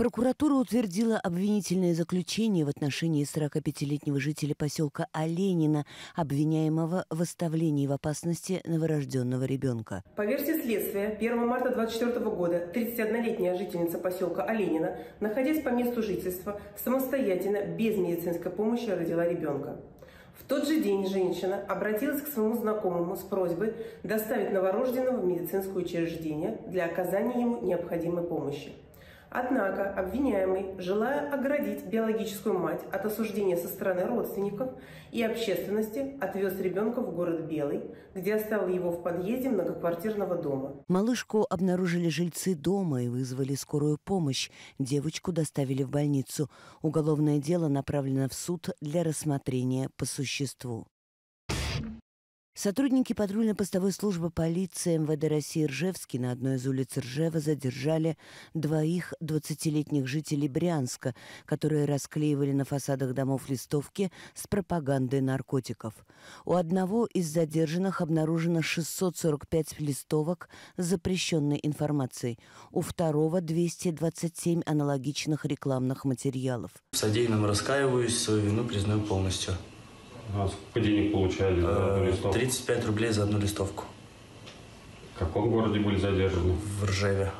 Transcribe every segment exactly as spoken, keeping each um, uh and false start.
Прокуратура утвердила обвинительное заключение в отношении сорокапятилетнего жителя поселка Оленина, обвиняемого в оставлении в опасности новорожденного ребенка. По версии следствия, первого марта две тысячи двадцать четвёртого года тридцатиоднолетняя жительница поселка Оленина, находясь по месту жительства, самостоятельно, без медицинской помощи, родила ребенка. В тот же день женщина обратилась к своему знакомому с просьбой доставить новорожденного в медицинское учреждение для оказания ему необходимой помощи. Однако обвиняемый, желая оградить биологическую мать от осуждения со стороны родственников и общественности, отвез ребенка в город Белый, где оставил его в подъезде многоквартирного дома. Малышку обнаружили жильцы дома и вызвали скорую помощь. Девочку доставили в больницу. Уголовное дело направлено в суд для рассмотрения по существу. Сотрудники патрульно-постовой службы полиции эм вэ дэ России Ржевский на одной из улиц Ржева задержали двоих двадцатилетних жителей Брянска, которые расклеивали на фасадах домов листовки с пропагандой наркотиков. У одного из задержанных обнаружено шестьсот сорок пять листовок с запрещенной информацией, у второго двести двадцать семь аналогичных рекламных материалов. В содеянном раскаиваюсь, свою вину признаю полностью. А сколько денег получали за одну листовку? тридцать пять рублей за одну листовку. В каком городе были задержаны? В Ржеве.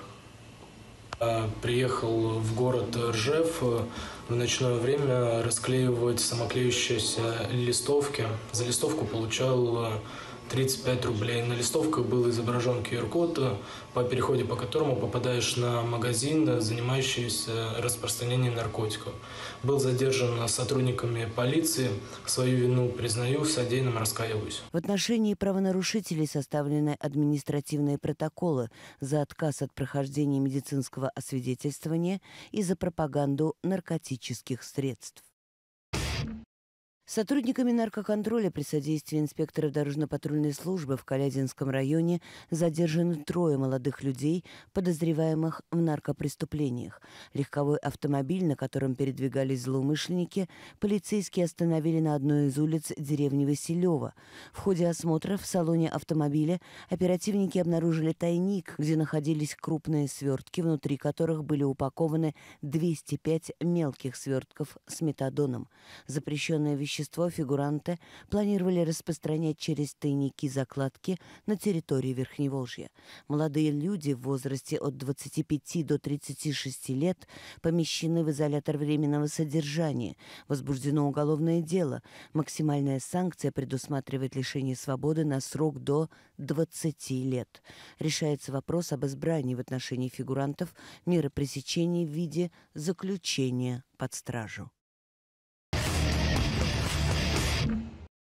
Приехал в город Ржев в ночное время расклеивать самоклеющиеся листовки. За листовку получал тридцать пять рублей. На листовках был изображен ку эр код, по переходе по которому попадаешь на магазин, занимающийся распространением наркотиков. Был задержан сотрудниками полиции. Свою вину признаю, в содеянном раскаиваюсь. В отношении правонарушителей составлены административные протоколы за отказ от прохождения медицинского освидетельствования и за пропаганду наркотических средств. Сотрудниками наркоконтроля при содействии инспекторов дорожно-патрульной службы в Калядинском районе задержаны трое молодых людей, подозреваемых в наркопреступлениях. Легковой автомобиль, на котором передвигались злоумышленники, полицейские остановили на одной из улиц деревни Василева. В ходе осмотра в салоне автомобиля оперативники обнаружили тайник, где находились крупные свертки, внутри которых были упакованы двести пять мелких свертков с метадоном. Запрещенное вещество фигуранты планировали распространять через тайники-закладки на территории Верхневолжья. Молодые люди в возрасте от двадцати пяти до тридцати шести лет помещены в изолятор временного содержания. Возбуждено уголовное дело. Максимальная санкция предусматривает лишение свободы на срок до двадцати лет. Решается вопрос об избрании в отношении фигурантов меры пресечения в виде заключения под стражу.